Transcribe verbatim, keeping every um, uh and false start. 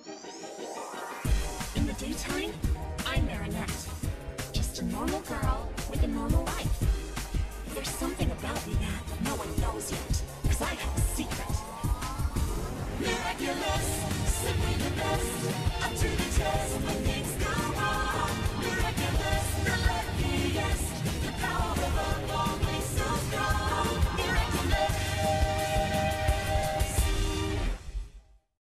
In the daytime, I'm Marinette. Just a normal girl with a normal life. There's something about me that no one knows yet, 'cause I have a secret. Miraculous!